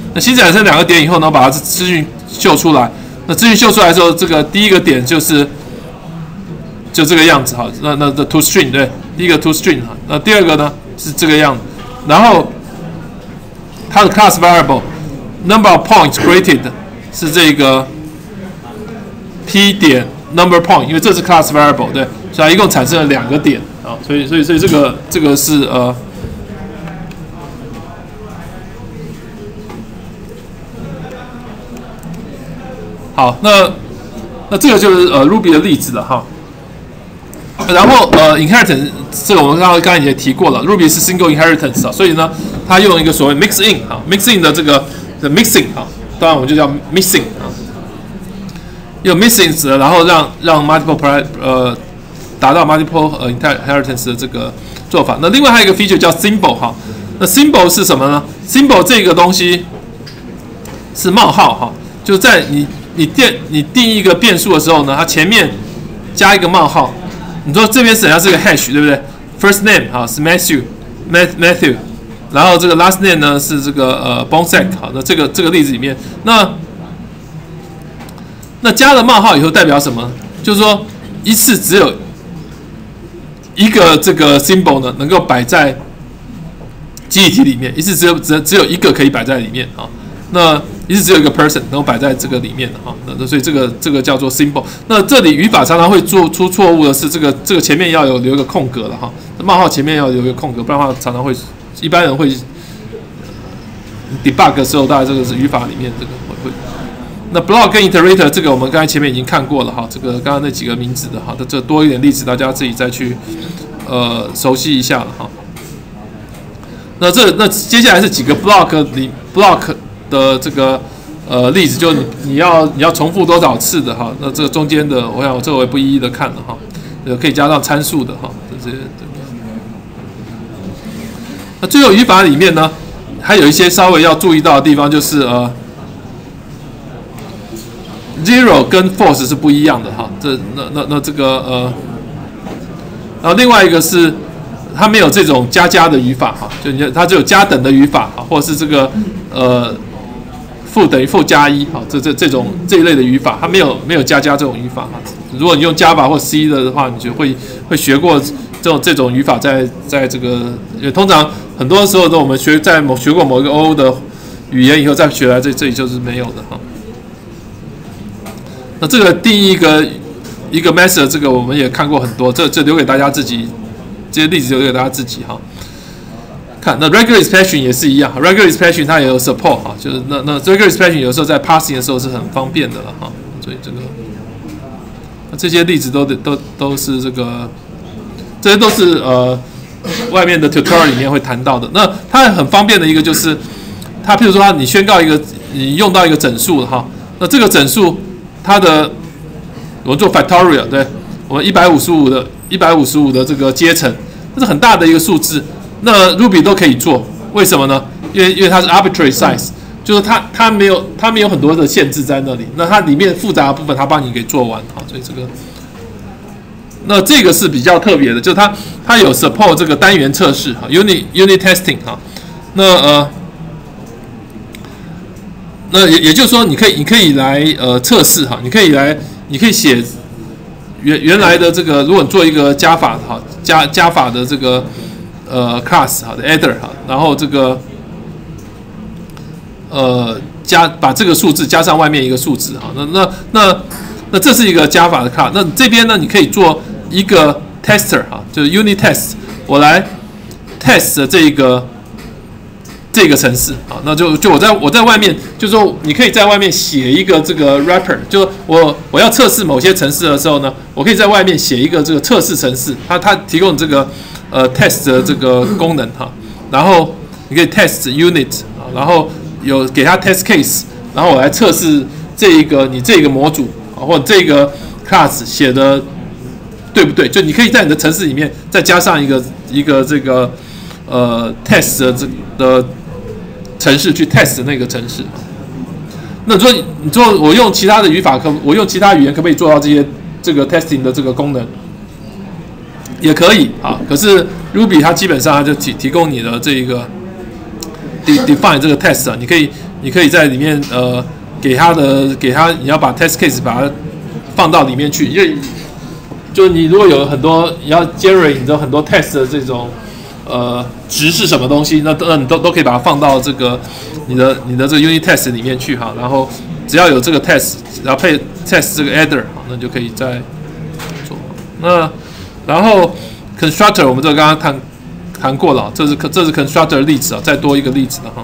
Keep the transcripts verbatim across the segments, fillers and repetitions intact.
那新产生两个点以后呢，把它资讯秀出来。那资讯秀出来之后，这个第一个点就是就这个样子哈。那那的 to string 对，第一个 to string 哈。那第二个呢是这个样子，然后它的 class variable number of points created 是这个 p 点 number point， 因为这是 class variable 对，所以它一共产生了两个点啊，所以所以所以这个这个是呃。好，那那这个就是呃 Ruby 的例子了哈。然后呃 inheritance 这个我们刚刚刚才也提过了 ，Ruby 是 single inheritance 啊，所以呢，它用一个所谓 mix in 啊 ，mix in 的这个的 mixing 啊，当然我们就叫 mixing 啊，用 mixing 然后让让 multiple 呃达到 multiple 呃 inheritance 的这个做法。那另外还有一个 feature 叫 symbol 哈，那 symbol 是什么呢 ？symbol 这个东西是冒号哈，就在你你定你定一个变数的时候呢，它前面加一个冒号。你说这边实际上是个 hash， 对不对 ？First name 好是 Matthew Matthew， 然后这个 last name 呢是这个呃 Bonsack 好，那这个这个例子里面，那那加了冒号以后代表什么？就是说一次只有一个这个 symbol 呢能够摆在记忆体里面，一次只有只只有一个可以摆在里面啊。那一次只有一个 person 能够摆在这个里面的哈，那所以这个这个叫做 symbol。那这里语法常常会做出错误的是，这个这个前面要有留一个空格了哈，冒号前面要留一个空格，不然的话常常会一般人会 debug 的时候，大概这个是语法里面这个会会。那 block 跟 iterator 这个我们刚才前面已经看过了哈，这个刚刚那几个名字的哈，这多一点例子，大家自己再去呃熟悉一下了哈。那这那接下来是几个 block 里 block 的这个呃例子，就你你要你要重复多少次的哈？那这个中间的，我想我这我也不一一的看了哈，呃可以加上参数的哈，这些。那最后语法里面呢，还有一些稍微要注意到的地方，就是呃 zero 跟 false 是不一样的哈。这那那那这个呃，然后另外一个是。它没有这种加加的语法哈，就你它只有加等的语法哈，或者是这个呃负等于负加一哈，这这这种这一类的语法，它没有没有加加这种语法哈。如果你用 Java 或 C 的话，你就会会学过这种这种语法在在这个，因为通常很多时候都我们学在某学过某一个 O O 的语言以后再学来这这里就是没有的哈。那这个定义一个一个 method， 这个我们也看过很多，这这留给大家自己。这些例子留给大家自己哈。看那 regular expression 也是一样 ，regular expression 它也有 support 哈，就是那那 regular expression 有时候在 parsing 的时候是很方便的了哈。所以这个那这些例子都都都是这个，这些都是呃外面的 tutorial 里面会谈到的。那它很方便的一个就是，它譬如说你宣告一个你用到一个整数哈，那这个整数它的我们做 factorial 对，我们一百五十五的。一百五十五的这个阶层，这是很大的一个数字。那 Ruby 都可以做，为什么呢？因为因为它是 arbitrary size， 就是它它没有它没有很多的限制在那里。那它里面复杂的部分，它帮你给做完好，所以这个，那这个是比较特别的，就是它它有 support 这个单元测试哈 ，unit unit testing 哈。那呃，那也也就是说，你可以你可以来呃测试哈，你可以来你可以写。原原来的这个，如果你做一个加法哈，加加法的这个呃 class 好的 adder 哈，然后这个呃加把这个数字加上外面一个数字哈，那那那那这是一个加法的 class， 那这边呢你可以做一个 tester 哈，就是 unit test， 我来 test 这个这个程式啊，那就就我在我在外面，就是说你可以在外面写一个这个 wrapper， 就我我要测试某些程式的时候呢，我可以在外面写一个这个测试程式，它它提供这个呃 test 的这个功能哈，然后你可以 test unit 啊，然后有给它 test case， 然后我来测试这一个你这个模组啊或者这个 class 写的对不对？就你可以在你的程式里面再加上一个一个这个呃 test 的这的程式去 test 那个程式，那你说你说我用其他的语法可我用其他语言可不可以做到这些这个 testing 的这个功能？也可以啊，可是 Ruby 它基本上它就提提供你的这一个 define 这个 test 啊，你可以你可以在里面呃给它的给它你要把 test case 把它放到里面去，因为就是你如果有很多你要 generate 你的很多 test 的这种呃值是什么东西，那那你都都可以把它放到这个你的你的这个 unit test 里面去哈，然后只要有这个 test， 然后配 test 这个 adder， 好，那就可以再做。那然后 constructor 我们这个刚刚谈谈过了，这是这是 constructor 的例子啊，再多一个例子了哈。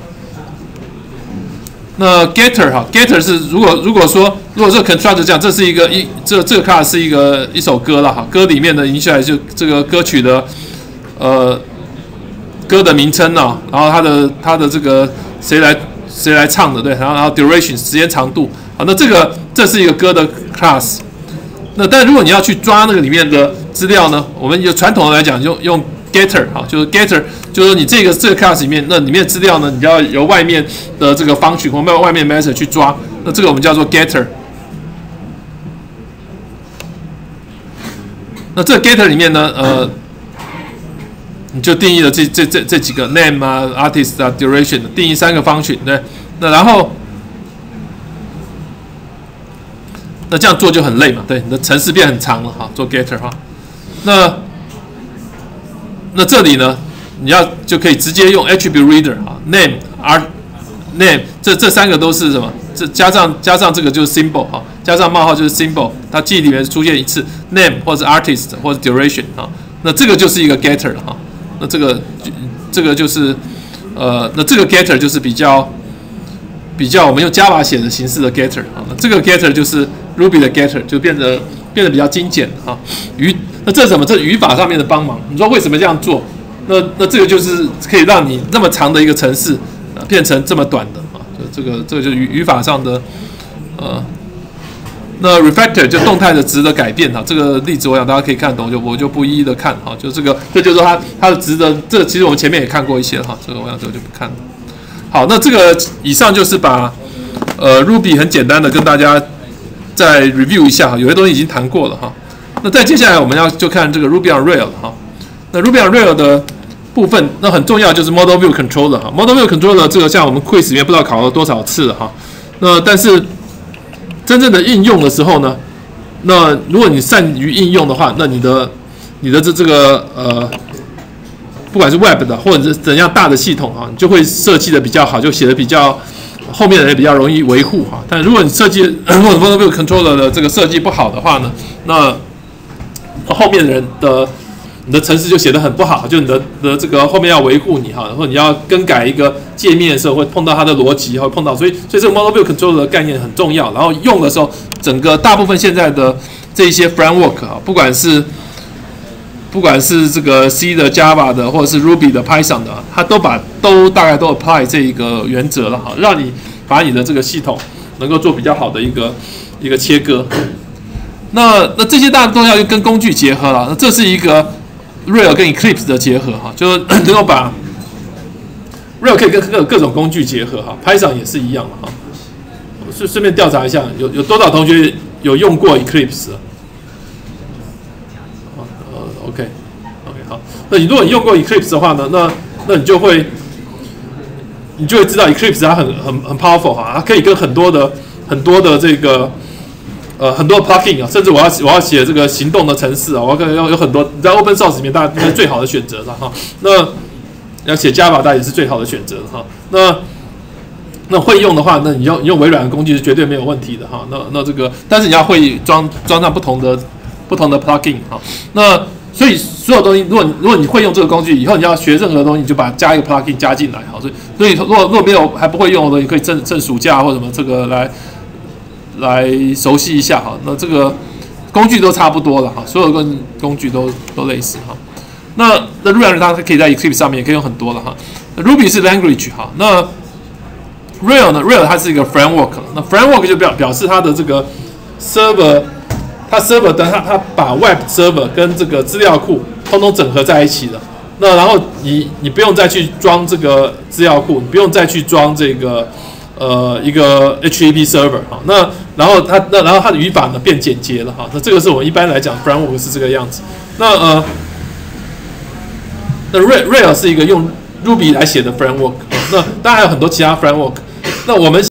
那 getter 哈 ，getter 是如果如果说如果这个 constructor 这样，这是一个一这这个 class 是一个一首歌了哈，歌里面的引起来就这个歌曲的呃歌的名称呢，然后它的它的这个谁来谁来唱的对，然后然后 duration 时间长度，好，那这个这是一个歌的 class。那但如果你要去抓那个里面的资料呢，我们就传统的来讲用用 getter 哈，就是 getter， 就是你这个这个 class 里面，那里面的资料呢，你就要由外面的这个 function 或外面 method 去抓，那这个我们叫做 getter。那这个 getter 里面呢，呃，你就定义了这这这这几个 name 啊、artist 啊、duration， 定义三个 function， 对，那然后。那这样做就很累嘛，对，你的程式变很长了哈，做 getter 哈。那那这里呢，你要就可以直接用 attribute reader 哈 ，name art name 这这三个都是什么？这加上加上这个就是 symbol 哈，加上冒号就是 symbol， 它记忆里面出现一次 name 或者 artist 或者 duration 哈，那这个就是一个 getter 了哈。那这个这个就是呃，那这个 getter 就是比较比较我们用 Java 写的形式的 getter 啊，那这个 getter 就是 Ruby 的 getter， 就变得变得比较精简哈。语那这是什么？这语法上面的帮忙。你说为什么这样做？那那这个就是可以让你那么长的一个程式，呃，变成这么短的啊。就这个这个就是语语法上的呃。那 refactor 就动态的值的改变哈，这个例子我想大家可以看懂，就我就不一一的看哈。就这个，这就是说它它的值的，这个其实我们前面也看过一些哈，这个我想这个就不看了。好，那这个以上就是把呃 Ruby 很简单的跟大家再 review 一下哈，有些东西已经谈过了哈。那再接下来我们要就看这个 Ruby on Rails 哈。那 Ruby on Rails 的部分，那很重要就是 Model View Controller 哈。Model View Controller 这个像我们 quiz 里面不知道考了多少次了哈。那但是真正的应用的时候呢，那如果你善于应用的话，那你的你的这这个呃。不管是 Web 的或者是怎样大的系统哈，你就会设计的比较好，就写的比较后面的人比较容易维护哈。但如果你设计如果 Model View Controller 的这个设计不好的话呢，那后面的人的你的程式就写得很不好，就你的的这个后面要维护你哈，或者你要更改一个界面的时候会碰到它的逻辑，会碰到，所以所以这个 Model View Controller 的概念很重要。然后用的时候，整个大部分现在的这一些 framework 啊，不管是不管是这个 C 的、Java 的，或者是 Ruby 的、Python 的，它都把都大概都 apply 这一个原则了哈，让你把你的这个系统能够做比较好的一个一个切割。那那这些大都要跟工具结合了，那这是一个 Rails 跟 Eclipse 的结合哈，就是能够把 Rails 可以跟各各种工具结合哈 ，Python 也是一样的哈。顺顺便调查一下，有有多少同学有用过 Eclipse？OK，OK， 好。那你如果你用过 Eclipse 的话呢，那那你就会，你就会知道 Eclipse 它很很很 powerful 哈，它可以跟很多的很多的这个呃很多 plugin 啊，甚至我要我要写这个行动的程式啊，我要可能要有很多，在 Open Source 里面大概是最好的选择了哈。那要写 Java 当然也是最好的选择哈。那那会用的话，那你用你用微软的工具是绝对没有问题的哈。那那这个，但是你要会装装上不同的不同的 plugin 哈。那所以所有东西，如果如果你会用这个工具，以后你要学任何东西，你就把加一个 plugin 加进来，好，所以所以如果如果没有还不会用的东西，可以趁趁暑假或者什么这个来来熟悉一下哈。那这个工具都差不多了哈，所有跟工具都都类似哈。那那 Ruby 它可以在 Eclipse 上面也可以用很多了哈。Ruby 是 language 哈，那 Rails 呢 ？Rails 它是一个 framework， 那 framework 就表表示它的这个 server。它 server 的它它把 web server 跟这个资料库通通整合在一起了。那然后你你不用再去装这个资料库，你不用再去装这个呃一个 H T T P server 哈。那然后它那然后它的语法呢变简洁了哈。那这个是我们一般来讲 framework 是这个样子。那呃那 Rails 是一个用 Ruby 来写的 framework。那当然还有很多其他 framework。 那我们